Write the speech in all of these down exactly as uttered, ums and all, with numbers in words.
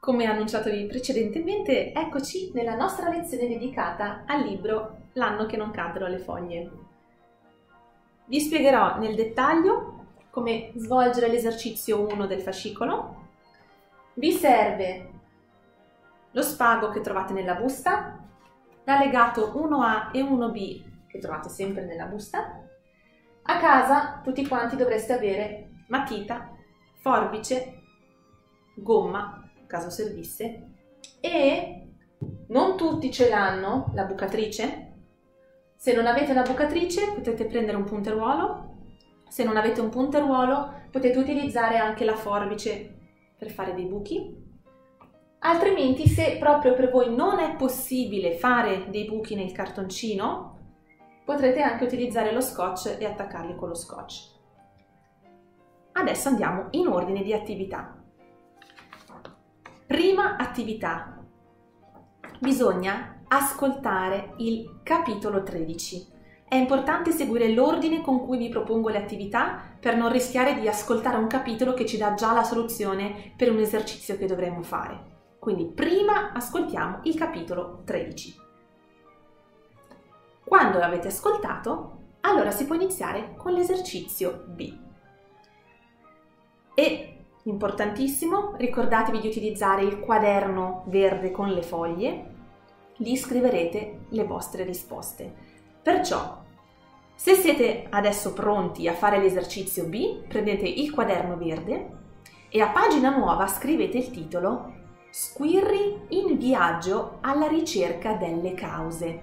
Come annunciatovi precedentemente, eccoci nella nostra lezione dedicata al libro L'anno che non caddero le foglie. Vi spiegherò nel dettaglio come svolgere l'esercizio uno del fascicolo. Vi serve lo spago che trovate nella busta, l'allegato uno A e uno B che trovate sempre nella busta. A casa tutti quanti dovreste avere matita, forbice, gomma, caso servisse, e non tutti ce l'hanno la bucatrice. Se non avete la bucatrice potete prendere un punteruolo, se non avete un punteruolo potete utilizzare anche la forbice per fare dei buchi. Altrimenti, se proprio per voi non è possibile fare dei buchi nel cartoncino, potrete anche utilizzare lo scotch e attaccarli con lo scotch. Adesso andiamo in ordine di attività. Prima attività. Bisogna ascoltare il capitolo tredici. È importante seguire l'ordine con cui vi propongo le attività per non rischiare di ascoltare un capitolo che ci dà già la soluzione per un esercizio che dovremmo fare. Quindi prima ascoltiamo il capitolo tredici. Quando l'avete ascoltato, allora si può iniziare con l'esercizio B. E importantissimo, ricordatevi di utilizzare il quaderno verde con le foglie, lì scriverete le vostre risposte. Perciò, se siete adesso pronti a fare l'esercizio B, prendete il quaderno verde e a pagina nuova scrivete il titolo Squirry in viaggio alla ricerca delle cause.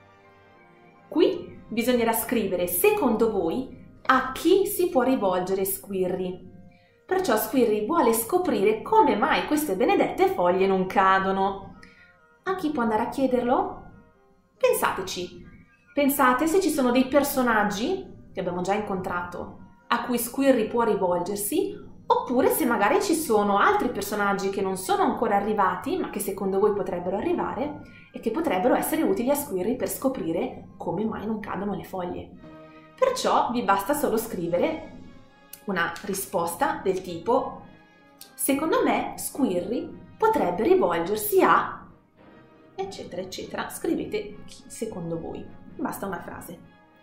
Qui bisognerà scrivere, secondo voi, a chi si può rivolgere Squirry. Perciò Squirry vuole scoprire come mai queste benedette foglie non cadono. A chi può andare a chiederlo? Pensateci. Pensate se ci sono dei personaggi che abbiamo già incontrato a cui Squirry può rivolgersi, oppure se magari ci sono altri personaggi che non sono ancora arrivati, ma che secondo voi potrebbero arrivare e che potrebbero essere utili a Squirry per scoprire come mai non cadono le foglie. Perciò vi basta solo scrivere una risposta del tipo: secondo me Squirry potrebbe rivolgersi a eccetera eccetera. Scrivete chi secondo voi, basta una frase.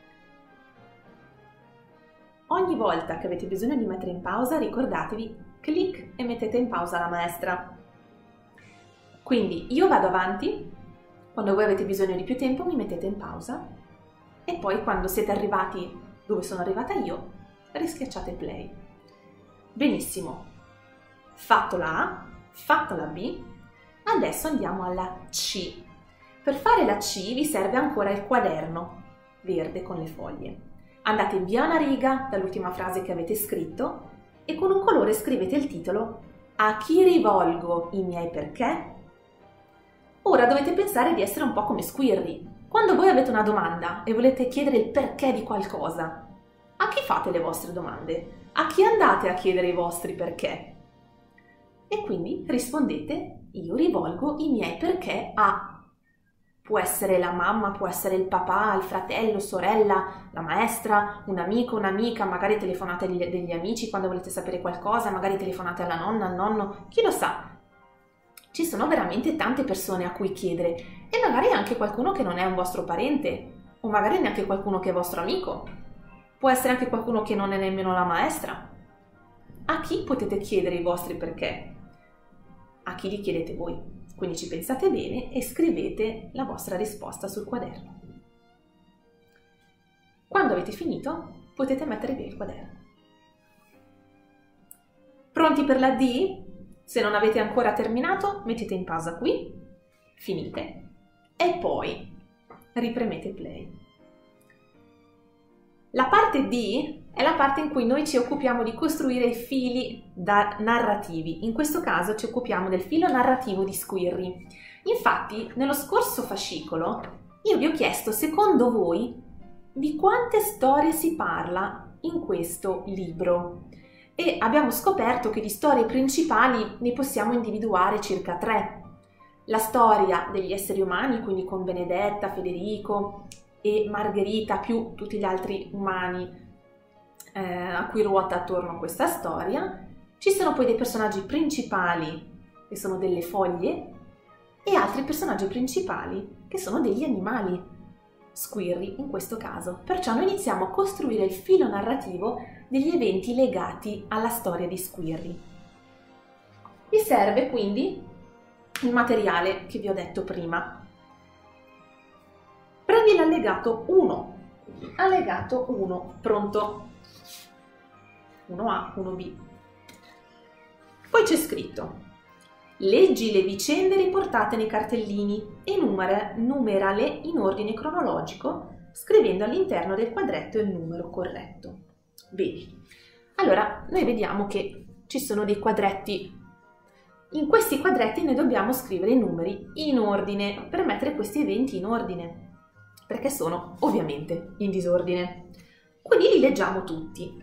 Ogni volta che avete bisogno di mettere in pausa, ricordatevi clic e mettete in pausa la maestra. Quindi io vado avanti, quando voi avete bisogno di più tempo mi mettete in pausa e poi quando siete arrivati dove sono arrivata io rischiacciate play. Benissimo, fatto la A, fatto la B, adesso andiamo alla C. Per fare la C vi serve ancora il quaderno verde con le foglie. Andate via una riga dall'ultima frase che avete scritto e con un colore scrivete il titolo A chi rivolgo i miei perché? Ora dovete pensare di essere un po' come Squirry. Quando voi avete una domanda e volete chiedere il perché di qualcosa, a chi fate le vostre domande? A chi andate a chiedere i vostri perché? E quindi rispondete: io rivolgo i miei perché a... Può essere la mamma, può essere il papà, il fratello, sorella, la maestra, un amico, un'amica, magari telefonate agli, degli amici quando volete sapere qualcosa, magari telefonate alla nonna, al nonno, chi lo sa. Ci sono veramente tante persone a cui chiedere e magari anche qualcuno che non è un vostro parente o magari neanche qualcuno che è vostro amico. Può essere anche qualcuno che non è nemmeno la maestra. A chi potete chiedere i vostri perché? A chi li chiedete voi? Quindi ci pensate bene e scrivete la vostra risposta sul quaderno. Quando avete finito, potete mettere via il quaderno. Pronti per la D? Se non avete ancora terminato, mettete in pausa qui, finite e poi ripremete play. La parte D è la parte in cui noi ci occupiamo di costruire fili da narrativi. In questo caso ci occupiamo del filo narrativo di Squirry. Infatti, nello scorso fascicolo, io vi ho chiesto, secondo voi, di quante storie si parla in questo libro. E abbiamo scoperto che di storie principali ne possiamo individuare circa tre. La storia degli esseri umani, quindi con Benedetta, Federico e Margherita, più tutti gli altri umani eh, a cui ruota attorno questa storia. Ci sono poi dei personaggi principali che sono delle foglie, e altri personaggi principali, che sono degli animali, squirri in questo caso. Perciò noi iniziamo a costruire il filo narrativo degli eventi legati alla storia di Squirry. Vi serve quindi il materiale che vi ho detto prima. Prendi l'allegato uno, allegato uno, pronto, uno A, uno B. Poi c'è scritto: leggi le vicende riportate nei cartellini e numera, numerale in ordine cronologico, scrivendo all'interno del quadretto il numero corretto. Bene, allora noi vediamo che ci sono dei quadretti. In questi quadretti noi dobbiamo scrivere i numeri in ordine per mettere questi eventi in ordine, perché sono ovviamente in disordine. Quindi li leggiamo tutti.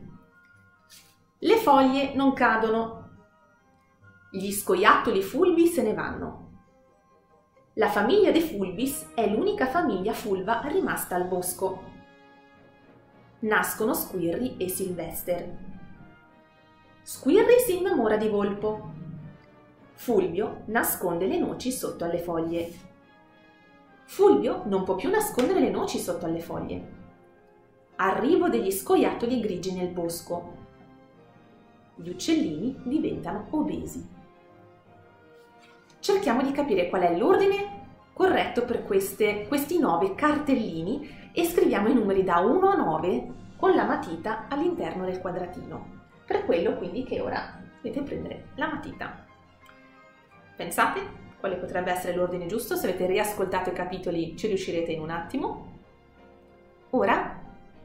Le foglie non cadono. Gli scoiattoli fulvi se ne vanno. La famiglia dei Fulvis è l'unica famiglia fulva rimasta al bosco. Nascono Squirry e Sylvester. Squirry si innamora di Volpo. Fulvio nasconde le noci sotto alle foglie. Fulvio non può più nascondere le noci sotto alle foglie. Arrivo degli scoiattoli grigi nel bosco. Gli uccellini diventano obesi. Cerchiamo di capire qual è l'ordine corretto per queste, questi nove cartellini e scriviamo i numeri da uno a nove con la matita all'interno del quadratino. Per quello quindi che ora dovete prendere la matita. Pensate quale potrebbe essere l'ordine giusto? Se avete riascoltato i capitoli ci riuscirete in un attimo. Ora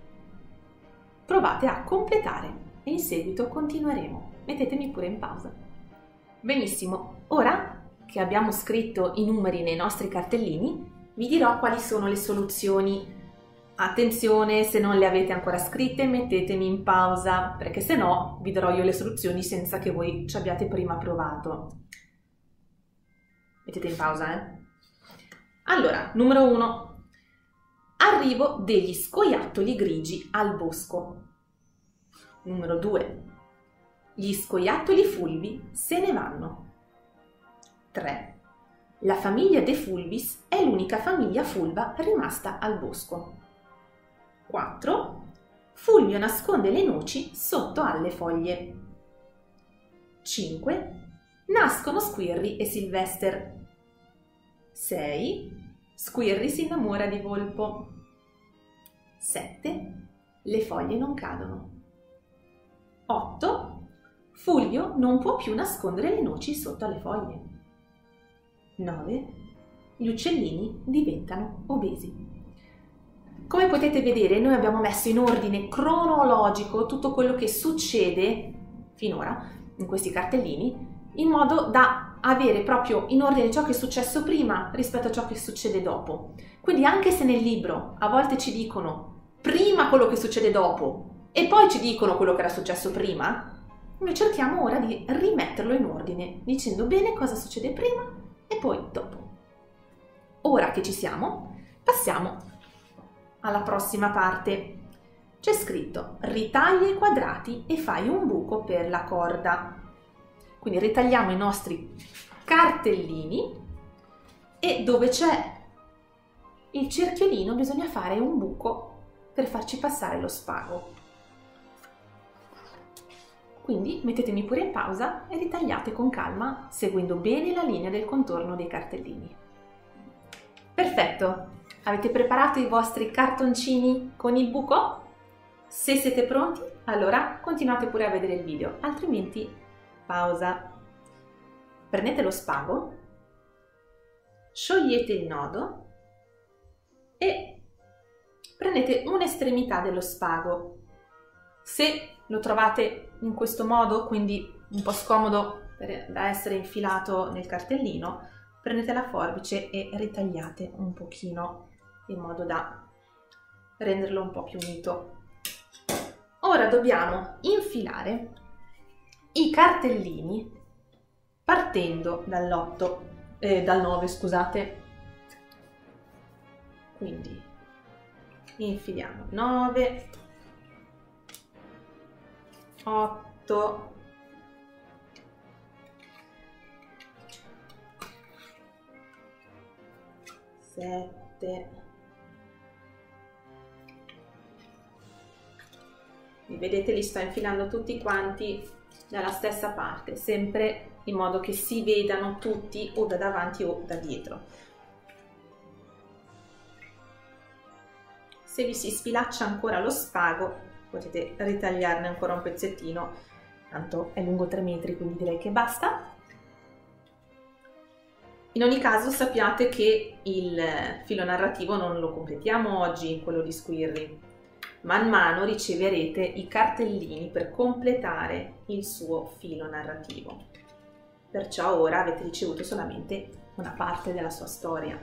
provate a completare e in seguito continueremo. Mettetemi pure in pausa. Benissimo, ora che abbiamo scritto i numeri nei nostri cartellini, vi dirò quali sono le soluzioni. Attenzione, se non le avete ancora scritte, mettetemi in pausa, perché se no vi darò io le soluzioni senza che voi ci abbiate prima provato. Mettete in pausa, eh? Allora, numero uno. Arrivo degli scoiattoli grigi al bosco. Numero due. Gli scoiattoli fulvi se ne vanno. tre. La famiglia dei Fulvis è l'unica famiglia fulva rimasta al bosco. quattro. Fulvio nasconde le noci sotto alle foglie. cinque. Nascono Squirry e Sylvester. sei. Squirry si innamora di Volpo. sette. Le foglie non cadono. otto. Fulvio non può più nascondere le noci sotto alle foglie. nove. Gli uccellini diventano obesi. Come potete vedere, noi abbiamo messo in ordine cronologico tutto quello che succede finora in questi cartellini, in modo da avere proprio in ordine ciò che è successo prima rispetto a ciò che succede dopo. Quindi anche se nel libro a volte ci dicono prima quello che succede dopo e poi ci dicono quello che era successo prima, noi cerchiamo ora di rimetterlo in ordine, dicendo bene cosa succede prima e poi dopo. Ora che ci siamo, passiamo alla prossima parte. C'è scritto: ritaglia i quadrati e fai un buco per la corda. Quindi ritagliamo i nostri cartellini e dove c'è il cerchiolino bisogna fare un buco per farci passare lo spago. Quindi mettetemi pure in pausa e ritagliate con calma, seguendo bene la linea del contorno dei cartellini. Perfetto! Avete preparato i vostri cartoncini con il buco? Se siete pronti, allora continuate pure a vedere il video, altrimenti pausa. Prendete lo spago, sciogliete il nodo e prendete un'estremità dello spago. Se lo trovate in questo modo, quindi un po' scomodo per, da essere infilato nel cartellino, prendete la forbice e ritagliate un pochino in modo da renderlo un po' più unito. Ora dobbiamo infilare i cartellini partendo dall'otto, eh, dal nove, scusate. Quindi infiliamo nove, otto, sette. Vi vedete, li sto infilando tutti quanti dalla stessa parte, sempre in modo che si vedano tutti o da davanti o da dietro. Se vi si sfilaccia ancora lo spago, potete ritagliarne ancora un pezzettino, tanto è lungo tre metri, quindi direi che basta. In ogni caso sappiate che il filo narrativo non lo completiamo oggi, quello di Squirry. Man mano riceverete i cartellini per completare il suo filo narrativo. Perciò ora avete ricevuto solamente una parte della sua storia.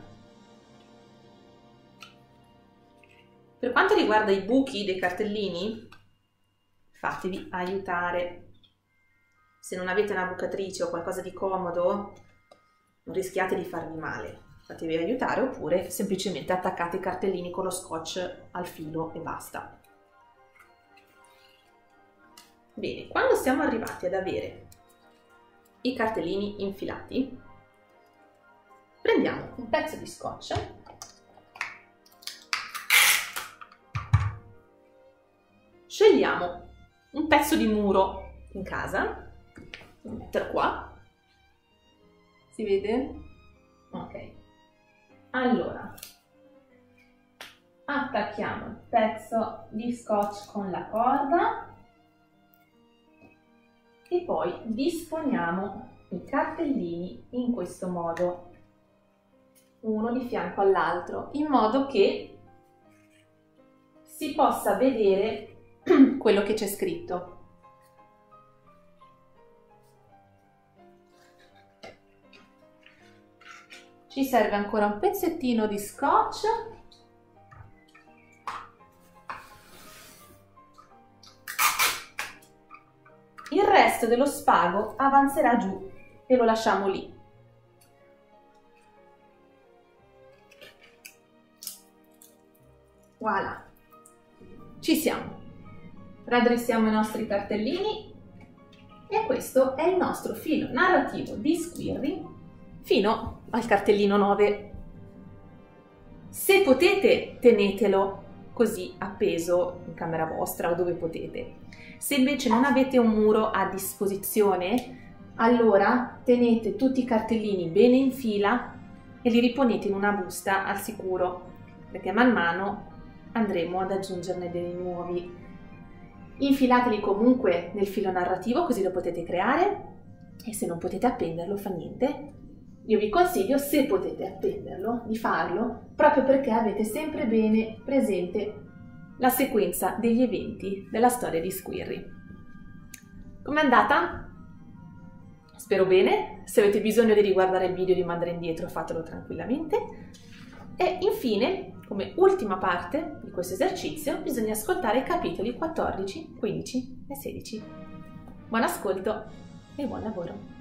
Per quanto riguarda i buchi dei cartellini, fatevi aiutare. Se non avete una bucatrice o qualcosa di comodo, non rischiate di farvi male. Fatevi aiutare oppure semplicemente attaccate i cartellini con lo scotch al filo e basta. Bene, quando siamo arrivati ad avere i cartellini infilati, prendiamo un pezzo di scotch scegliamo un pezzo di muro in casa, lo metto qua, si vede? Ok. Allora, attacchiamo il pezzo di scotch con la corda e poi disponiamo i cartellini in questo modo, uno di fianco all'altro, in modo che si possa vedere quello che c'è scritto. Ci serve ancora un pezzettino di scotch il resto dello spago avanzerà giù e lo lasciamo lì. Voilà, ci siamo. Raddressiamo i nostri cartellini e questo è il nostro filo narrativo di Squirry fino al cartellino nove. Se potete, tenetelo così appeso in camera vostra o dove potete. Se invece non avete un muro a disposizione, allora tenete tutti i cartellini bene in fila e li riponete in una busta al sicuro, perché man mano andremo ad aggiungerne dei nuovi. Infilateli comunque nel filo narrativo così lo potete creare, e se non potete appenderlo fa niente. Io vi consiglio, se potete appenderlo, di farlo proprio perché avete sempre bene presente la sequenza degli eventi della storia di Squirry. Com'è andata? Spero bene. Se avete bisogno di riguardare il video e di mandare indietro, fatelo tranquillamente. E infine, come ultima parte di questo esercizio, bisogna ascoltare i capitoli quattordici, quindici e sedici. Buon ascolto e buon lavoro!